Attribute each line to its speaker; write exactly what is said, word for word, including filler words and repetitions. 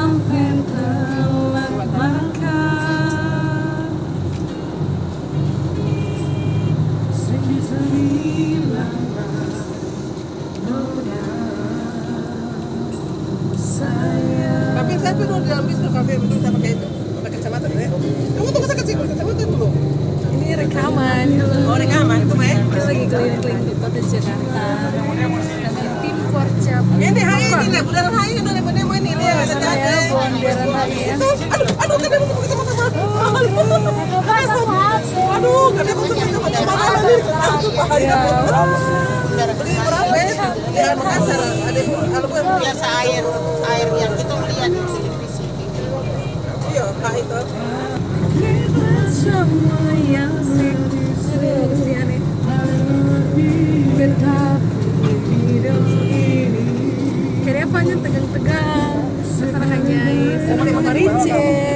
Speaker 1: maafin telat makan. Sembilan sayang.
Speaker 2: Kafe saya tuh di dalam bis tuh, kafe itu saya pakai itu, pakai kacamata deh. Kamu tuh masa kecil kacamata dulu?
Speaker 1: Ini rekaman.
Speaker 2: Oh rekaman, itu mah.
Speaker 1: Kita lagi keliling-keliling di kota Jakarta. Dengan tim Porcap.
Speaker 2: Ini hai ini lah, bundaran hai itu nih, bener ini dia ada ada.
Speaker 1: Bundaran Hai ya.
Speaker 2: Aduh, aduh, kada mau pakai kacamata. Aduh, kada mau pakai kacamata. Aduh, bahaya. Beli berapa ya? Di Makassar ada kalau gue biasa air air yang kita lihat di televisi. Iya, nah itu.
Speaker 1: Semua yang sedih kesian nih. Betapa hidup ini. Kayaknya apanya tegang-tegang. Masalahnya sama Rice.